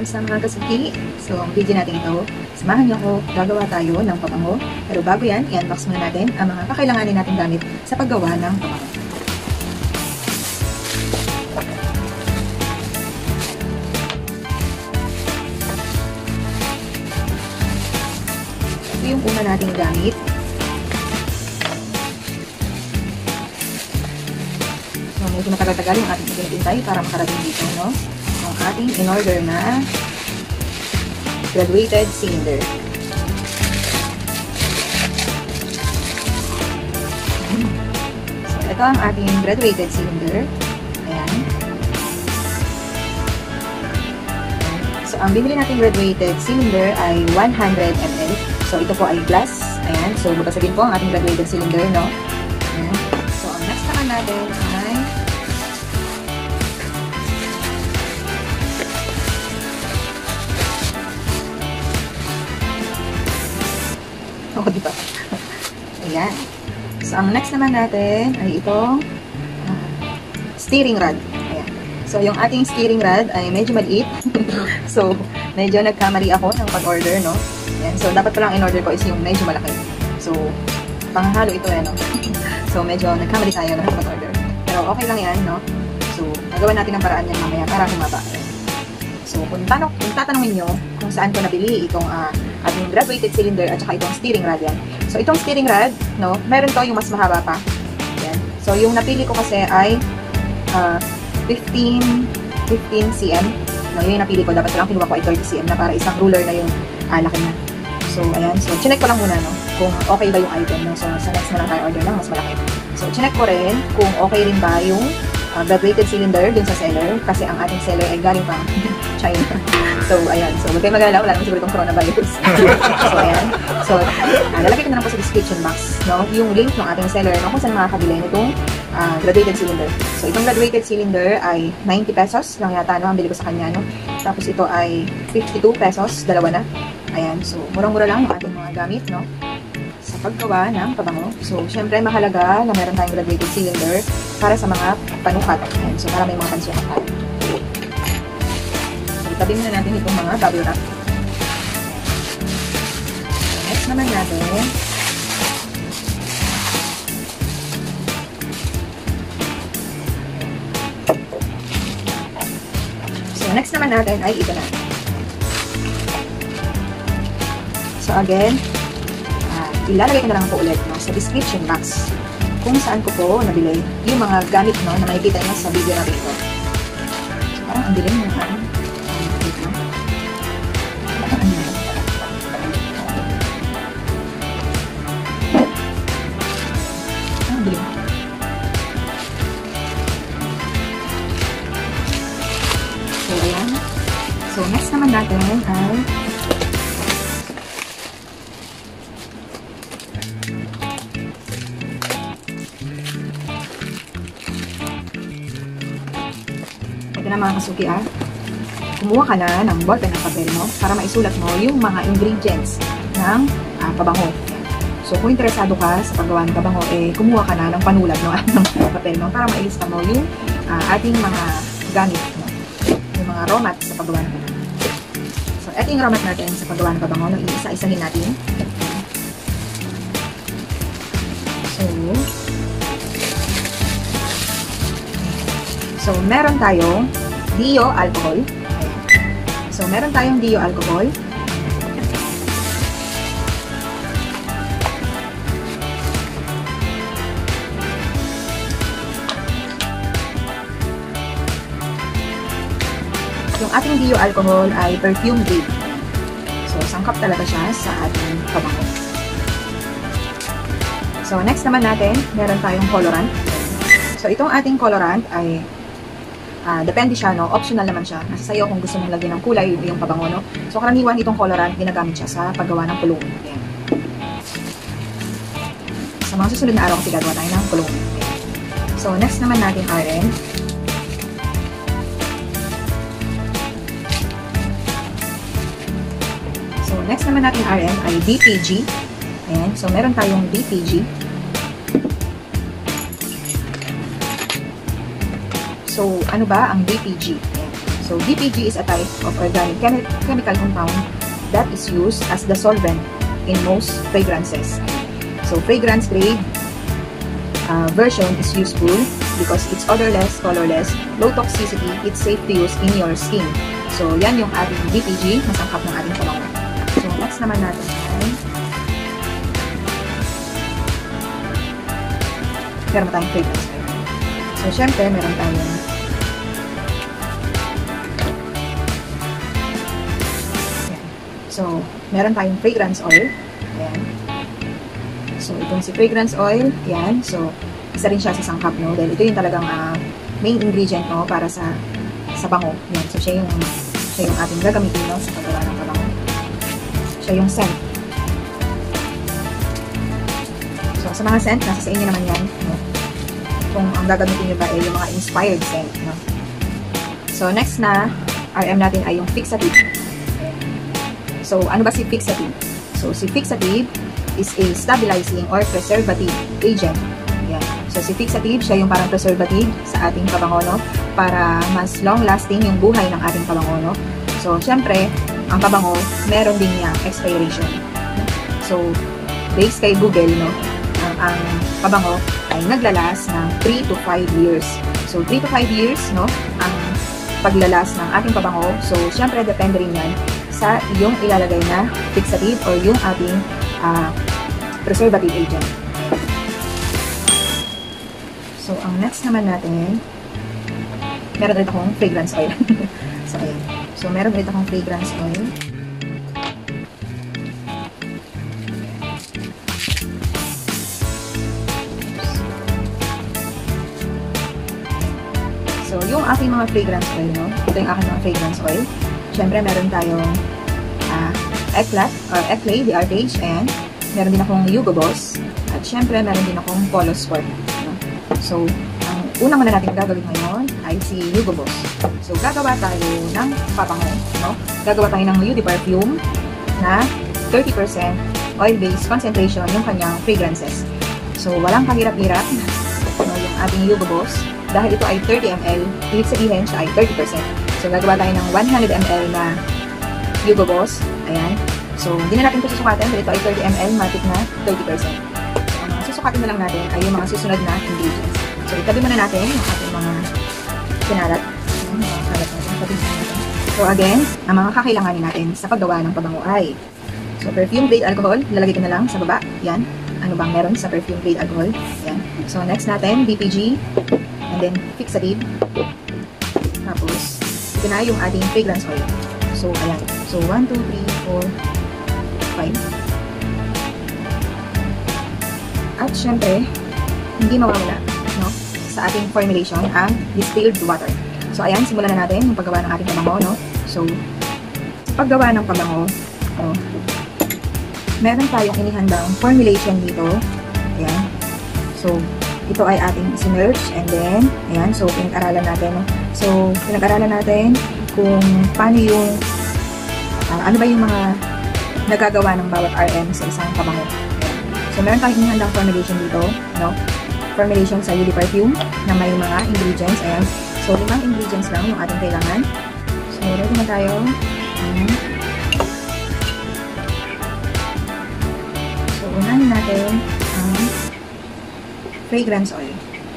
Kamusta mga kasuki? So, ang video natin ito, samahan niyo ako, gagawa tayo ng pabango. Pero bago yan, i-unbox muna natin ang mga kakailanganin natin gamit sa paggawa ng pabango. Ito yung una nating gamit. So, medyo matagal-tagal yung ating pinintay para makarating dito, no? Ang ating in-order na graduated cylinder. So, ito ang ating graduated cylinder. Ayan. So, ang binili natin graduated cylinder ay 100 ml. So, ito po ay glass. Ayan. So, babasagin po ang ating graduated cylinder, no? Ayan. So, ang next naman natin ay diba? Ayan. So, ang next naman natin ay itong steering rod. Ayan. So, yung ating steering rod ay medyo maliit. So, medyo nagkamali ako ng pag-order, no? Ayan. So, dapat palang in-order ko is yung medyo malaki. So, panghalo ito, no? So, medyo nagkamali tayo ng pag-order. Pero, okay lang yan, no? So, nagawa natin ang paraan yan mamaya para humaba. So, kung tatanungin nyo kung saan ko nabili itong ating graduated cylinder at saka itong steering rod yan. So, itong steering rod, no, meron to yung mas mahaba pa. Yan. So, yung napili ko kasi ay 15 cm. No, yun yung napili ko. Dapat lang kinuha ko ay 30 cm na para isang ruler na yung laki na. So, ayan. So, chinek ko lang muna, no, kung okay ba yung item. No? So, sa next na lang tayo order ng mas malaki. So, chinek ko rin kung okay rin ba yung graduated cylinder dun sa seller. Kasi ang ating seller ay galing pang China. So, ayan. So, huwag kayo mag-alala. Wala naman siguro itong coronavirus. So, ayan. So, lalagay ko na lang po sa description box, no, yung link ng ating seller, no, kung saan makakabili nitong graduated cylinder. So, itong graduated cylinder ay 90 pesos lang yata, no, ang bili ko sa kanya, no. Tapos, ito ay 52 pesos. Dalawa na. Ayan. So, murang-mura lang yung ating mga gamit, no, sa paggawa ng pabango. So, syempre, mahalaga na meron tayong graduated cylinder para sa mga panukat. Ayan. So, para may mga pansukat tayo. Itabi muna natin itong mga bubble wrap. Next naman natin, ay ito na. So again, ilalagay ko na lang po ulit, no, sa description box kung saan ko po nabili yung mga gamit, no, na makikita nyo sa video natin ito. So parang ang dilim ng aking So, ayan. So, next naman natin ay ito na mga kasuki, kumuha ka na ng ballpen ng papel mo para maisulat mo yung mga ingredients ng pabango. So, kung interesado ka sa paggawa ng pabango, kumuha ka na ng panulat, no, ng papel mo para mailista mo yung ating mga gamit, no, yung mga raw mats sa paggawa ng pabango. So, ito yung raw mat natin sa paggawa ng pabango, no, iisa-isahin natin. So, meron tayong Dio alcohol. Ayan. So, meron tayong Dio alcohol. Yung ating Dio alcohol ay perfume grade. So, sangkap talaga siya sa ating pabango. So, next naman natin, meron tayong colorant. So, itong ating colorant ay depende siya, no? Optional naman siya. Nasa sayo kung gusto mong lagyan ng kulay yung pabango, no? So, karaniwan itong colorant, ginagamit siya sa paggawa ng kulong. Ayan. Sa mga susunod na araw kasi gagawa tayo ng kulong. So, next naman natin RN. So, next naman natin RN ay BPG. Ayan. So, meron tayong BPG. So, ano ba ang BPG? So, DPG is a type of organic chemical compound that is used as the solvent in most fragrances. So, fragrance grade version is useful because it's odorless, colorless, low toxicity, it's safe to use in your skin. So, yan yung ating DPG na sangkap ng ating pabango. So, next naman natin ay meron tayong fragrance oil. So, syempre, meron tayong So, meron tayong fragrance oil. Ayan. So, itong si fragrance oil, yan. So, isa rin siya sa sangkap, no? Dahil ito yung talagang main ingredient, no? Para sa bango. Yan. So, siya yung ating gagamitin, no? Sa paggawa ng pabango. Siya yung scent. So, sa mga scent, nasa sa inyo naman yan, no? Kung ang gagamitin nyo ba ay yung mga inspired scent, no? So, next na RM natin ay yung fixative. So, ano ba si fixative? So, si fixative is a stabilizing or preservative agent. Yan. So, si fixative, siya yung parang preservative sa ating pabango, no? Para mas long-lasting yung buhay ng ating pabango, no? So, syempre, ang pabango, meron din niyang expiration. So, based kay Google, no? Ang pabango ay naglalas ng 3 to 5 years. So, 3 to 5 years, no? Ang paglalas ng ating pabango. So, syempre, depende rin yan sa yung ilalagay na fixative or yung ating preservative agent. So, ang next naman natin, meron ulit akong fragrance oil. So, ayan. So, meron ulit akong fragrance oil. So, yung aking mga fragrance oil, no? Ito yung aking mga fragrance oil. Siyempre, meron tayong Eclat or Eclay, the Artage, and meron din akong Hugo Boss. At siyempre, meron din akong Polo Sport. No? So, ang unang muna natin gagawin ngayon ay si Hugo Boss. So, gagawa tayo ng pabango. No? Gagawa tayo ng Eau de Perfume na 30% oil-based concentration yung kanyang fragrances. So, walang kahirap-hirap, no, yung ating Hugo Boss. Dahil ito ay 30 ml, ibig sabihin siya ay 30%. So, gagawa tayo ng 100 ml na Hugo Boss. Ayan. So, hindi na natin ito susukatin. Dito ay 30 ml, matik na 30%. So, ang mga susukatin na lang natin ay yung mga susunod na ingredients. So, itabi muna natin yung ating mga kinalat. Ayan, mga kalat natin. Itabi muna natin. So, again, ang mga kakailanganin natin sa paggawa ng pabango ay so, perfume grade alcohol. Lalagay ko na lang sa baba. Yan. Ano bang meron sa perfume grade alcohol? Yan. So, next natin, BPG. And then, fixative. Tapos, ito na yung ating fragrance oil. So, ayan. So, 1, 2, 3, 4, 5. At, syempre, hindi mawawala, no? Sa ating formulation, ang distilled water. So, ayan. Simulan na natin yung paggawa ng ating pabango, no? So, sa paggawa ng pabango, meron tayong inihandang formulation dito. Ayan. So, ito ay ating sinerge and then, ayan, so pinag-aralan natin, no? So, pinag-aralan natin kung paano yung, ano ba yung mga nagagawa ng bawat RM sa isang pabango. So, meron tayong inihandang formulation dito, no? Formulation sa Eau de Perfume na may mga ingredients, ayan. So, 5 ingredients lang yung ating kailangan. So, ready na tayo. So, unahin natin ang fragrance oil.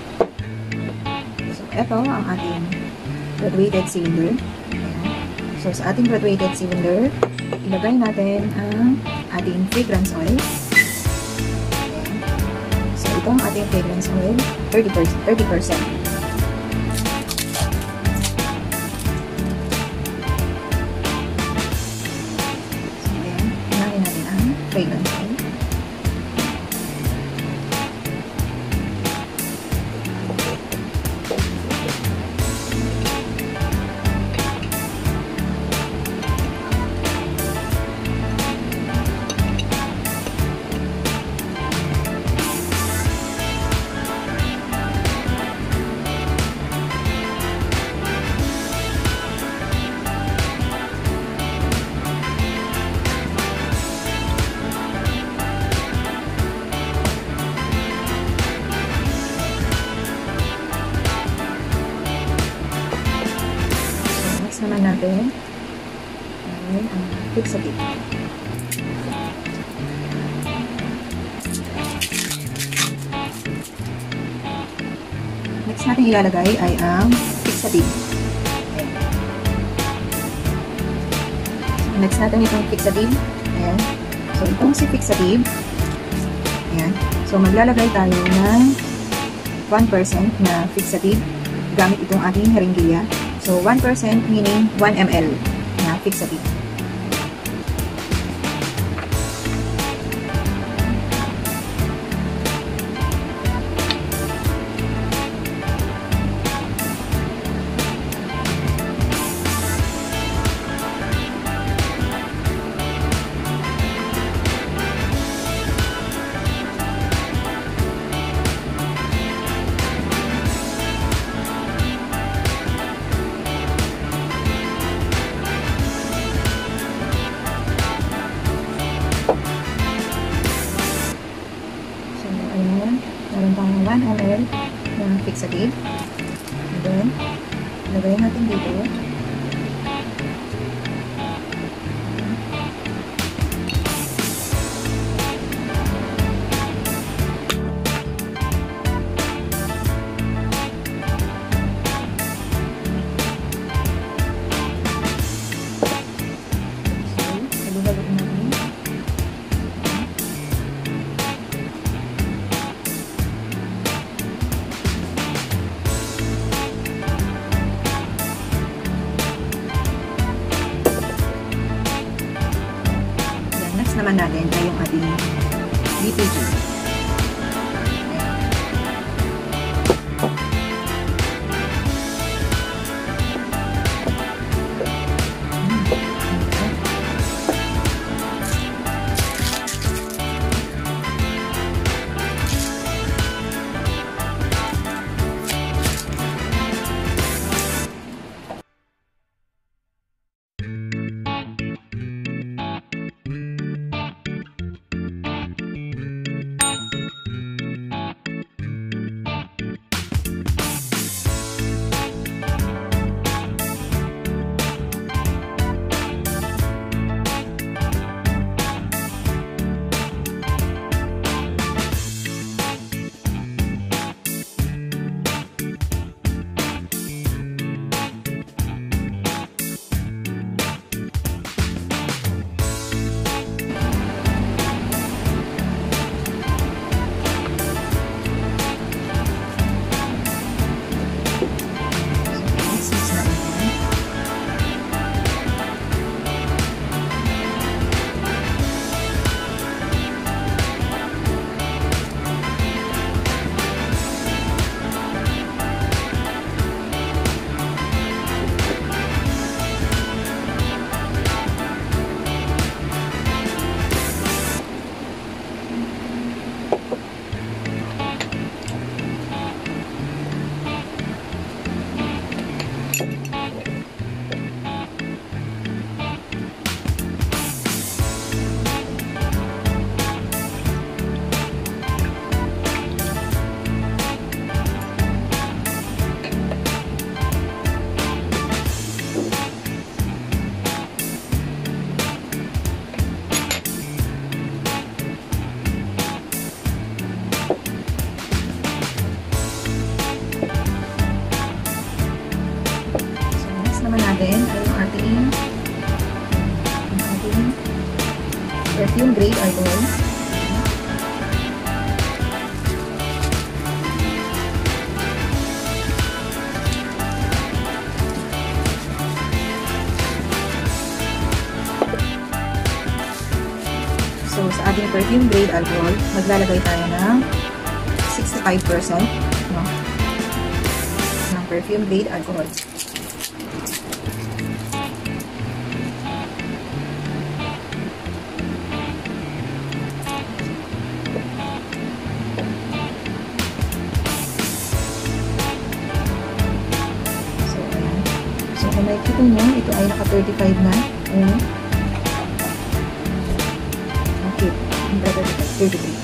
So, ito ang ating graduated cylinder. Ayan. So, sa ating graduated cylinder, ilagay natin ang ating fragrance oil. Ayan. So, ito ang ating fragrance oil, 30%. So, ayan. Unahin natin ang fragrance oil. next naman natin ay ang fixative. Next natin ilalagay ay ang fixative. So, next natin itong fixative. Ayan. So, itong si fixative. Ayan. So, maglalagay tayo ng 1% na fixative gamit itong ating haringgiya. So, 1% meaning 1 ml na fixative. Meron tayong 1 ml na fixative. And then, lagayin natin dito. Naman natin ay yung ating BTG. natin ay yung ating perfume grade alcohol. So, sa ating perfume grade alcohol, maglalagay tayo ng 65% no, ng perfume grade alcohol. So, kung makikita nyo, ito ay naka-35 na. Ayan. Okay. 33.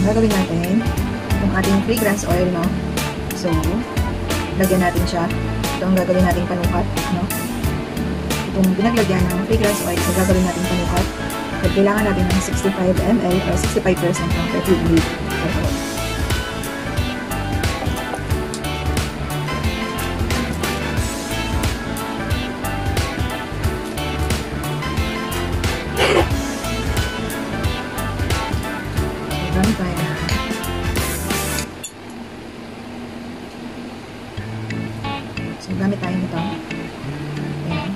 gagawin natin yung ating fragrance oil, no? So, lagyan natin siya. Ito ang gagawin natin panukat, no? Itong pinaglagyan ng fragrance oil ay gagawin natin panukat. At kailangan natin ng 65 ml or 65% ng perfume grade alcohol. So, gamit tayo nito. Ayan.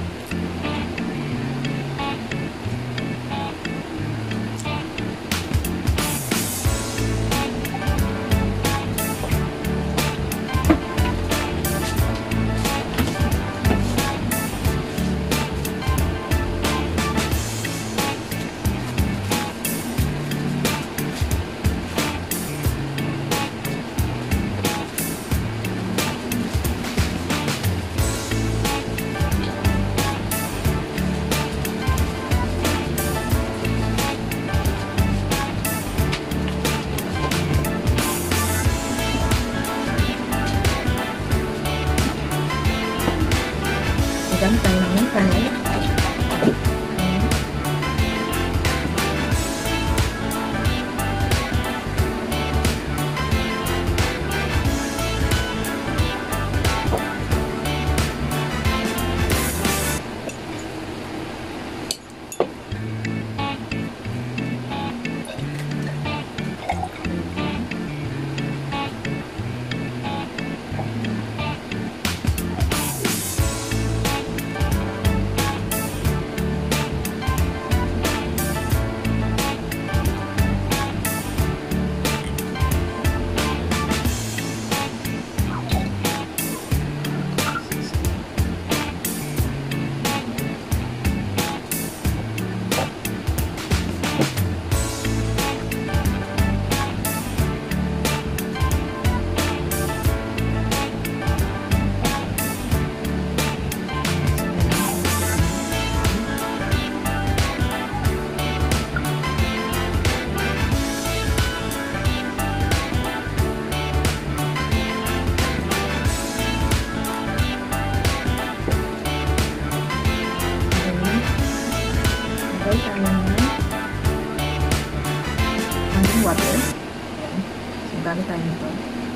Gamit tayo ng panel. Water. So, gamit tayo nito.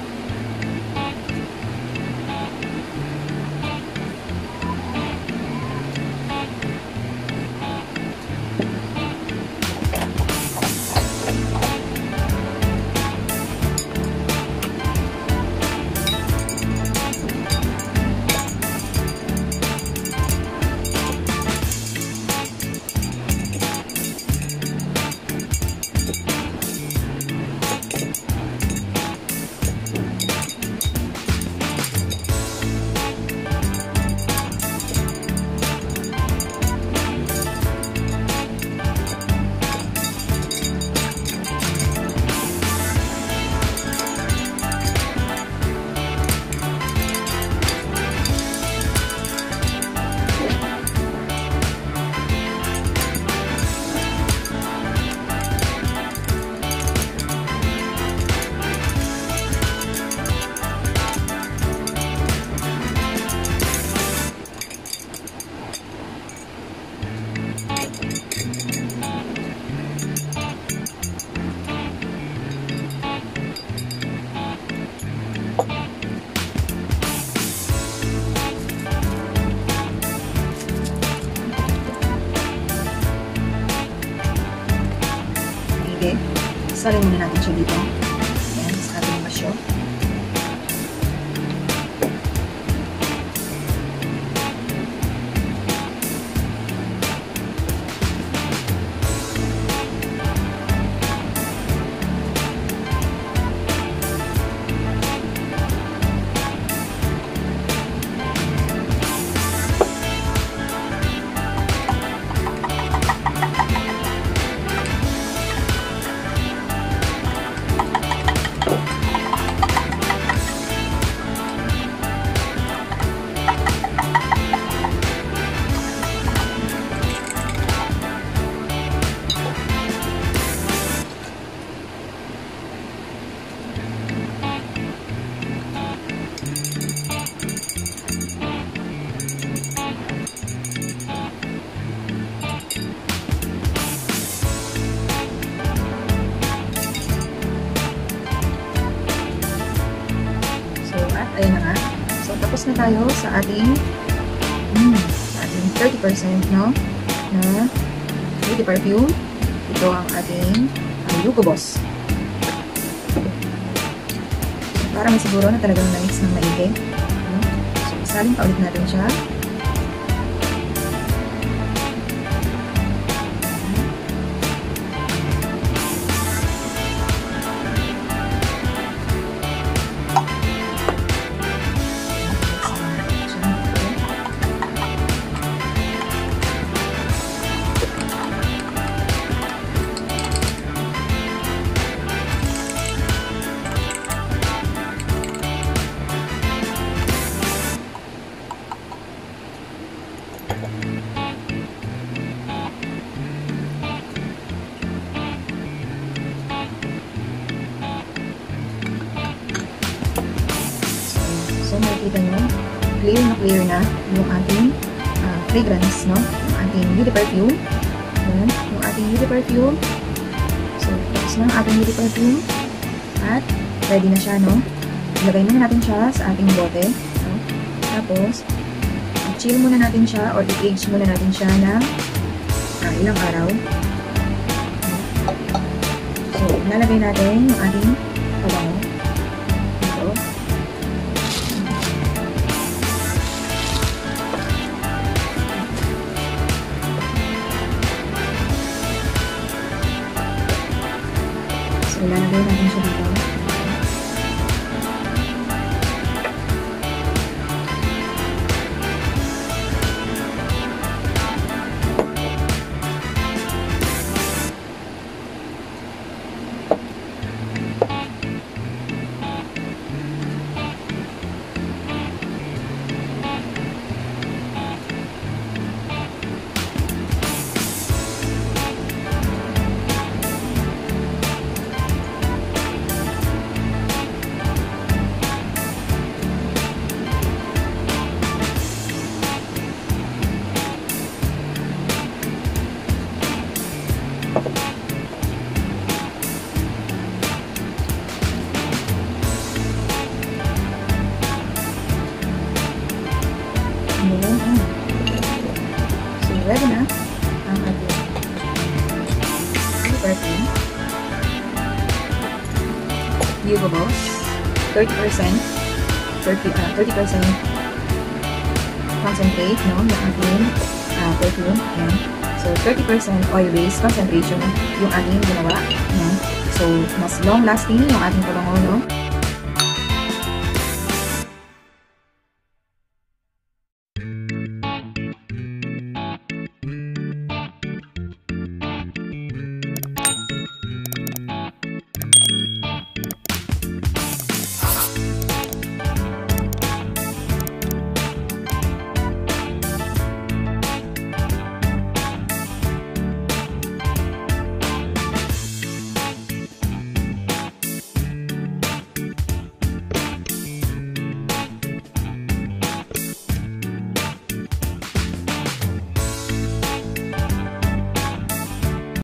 Okay. Salin muna natin siya dito. Ayan, sa ating masyo. Tapos na tayo sa ating 30%, no? Na beauty perfume. Ito ang ating Hugo Boss. Para may siguro na talagang na-mix ng maigi. No? So, isalin pa ulit natin siya. So, makikita nyo, clear na yung ating fragrance, no? Yung ating beauty perfume. Yan, yung ating beauty perfume. So, tapos na ang ating beauty perfume. At, ready na siya, no? Ilagay muna natin siya sa ating bote. No? Tapos, chill muna natin siya or i-age muna natin siya ng ilang araw. So, nalagay natin yung ating pabango. Ito. So, lalagay natin siya dito. So, ready na ang ating perfume. Hugo Boss. 30% concentrate, no? Yung ating perfume. Ayan. So, 30% oil-based concentration yung ating ginawa. Ayan. So, mas long-lasting yung ating pabango, no?